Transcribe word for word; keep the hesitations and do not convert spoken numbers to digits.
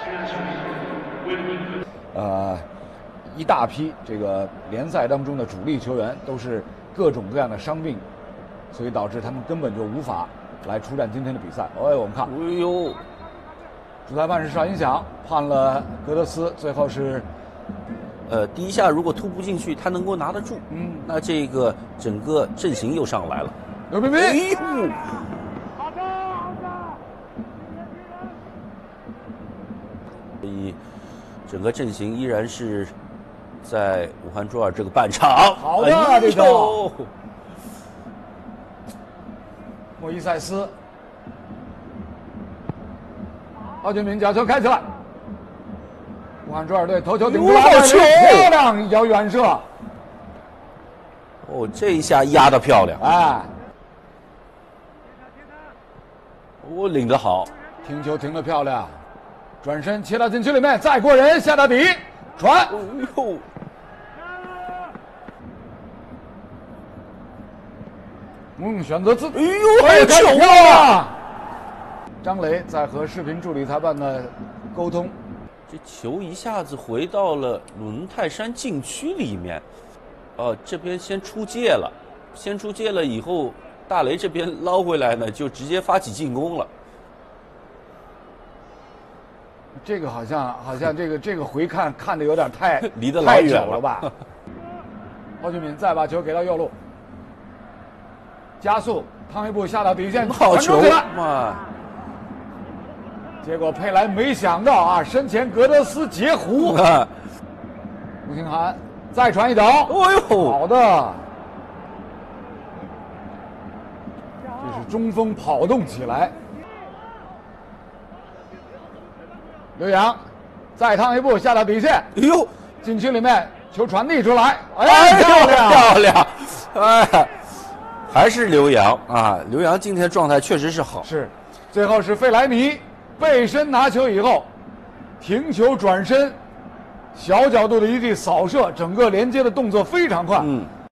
呃，一大批这个联赛当中的主力球员都是各种各样的伤病，所以导致他们根本就无法来出战今天的比赛。哎，我们看， 哎呦， 主裁判是邵音响判了格德斯，最后是， 呃，第一下如果突不进去，他能够拿得住，嗯，那这个整个阵型又上来了。 刘彬彬， 哎呦！所以整个阵型依然是在武汉卓尔这个半场。 好的， 哎、 这个莫伊塞斯，奥俊明角球开起来，武汉卓尔队头球顶出来，漂亮一脚远射。 哦，这一下压得漂亮， 哎， 我、哦、领得好， 停球停得漂亮。转身切到禁区里面，再过人下到底，传。 哎呦！ 嗯，选择自， 哎呦，还有球啊！ 张雷在和视频助理裁判的沟通， 这球一下子回到了鲁泰山禁区里面。哦，这边先出界了，先出界了以后，大雷这边捞回来呢，就直接发起进攻了。 这个好像好像这个这个回看看的有点太离得老远了吧？奥俊敏再把球给到右路，加速，趟一步下到底线， 好球嘛！ 结果佩莱没想到啊，身前格德斯截胡，吴兴涵再传一脚， 哎呦， 好的，这是中锋跑动起来。刘洋再趟一步下到底线， 哎呦， 禁区里面球传递出来， 哎，漂亮漂亮，哎，还是刘洋啊！刘洋今天状态确实是好。 是，最后是费莱尼背身拿球以后，停球转身，小角度的一记扫射，整个连接的动作非常快。嗯。